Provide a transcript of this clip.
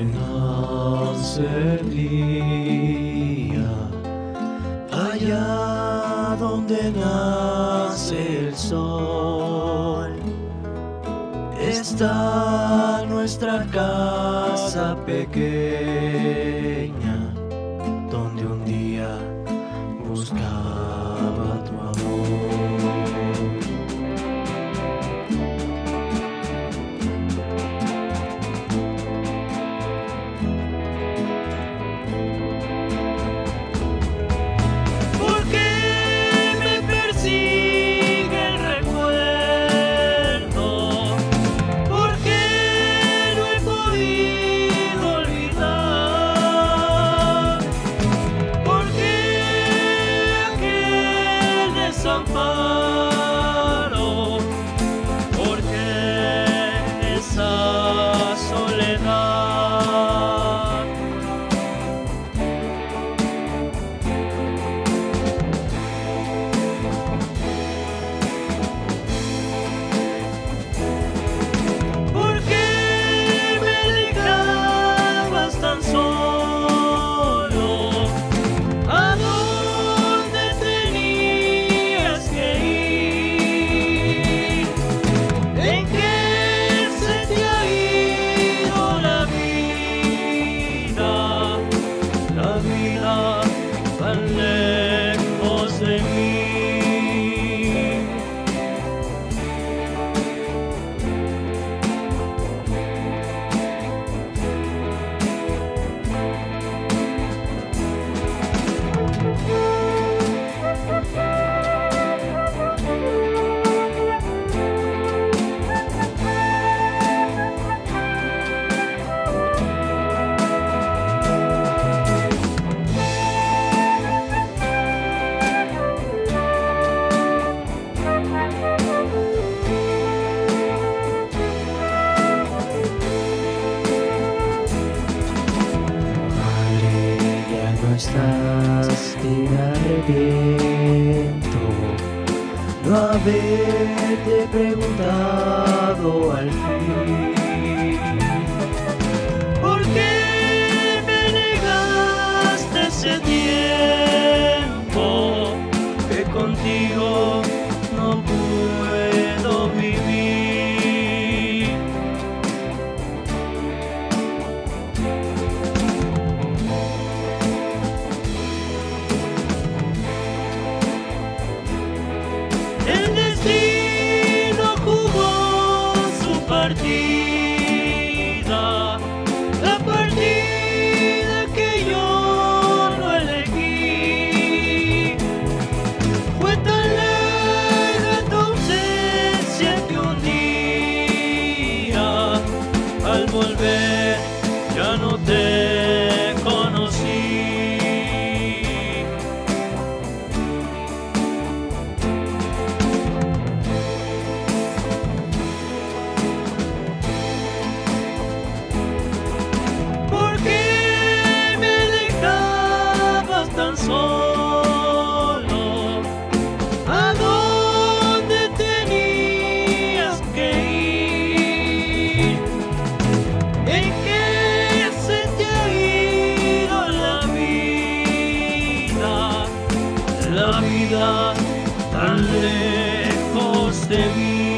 nace el día, allá donde nace el sol, está nuestra casa pequeña, donde un día buscaba tu amor. Desamparo, porque esa soledad. ¿Por qué me dejabas tan solo? ¿A dónde tenías que ir? ¿En qué se te ha ido la vida tan lejos de mí? Estás, te arrepiento no haberte preguntado al fin. ¿Por qué me negaste ese tiempo que contigo no puedo vivir? El destino jugó su partida, la partida que yo no elegí. Fue tan larga tu ausencia que un día, al volver, ya no te conocí. Solo, ¿a dónde tenías que ir? ¿En qué se te ha ido la vida tan lejos de mí?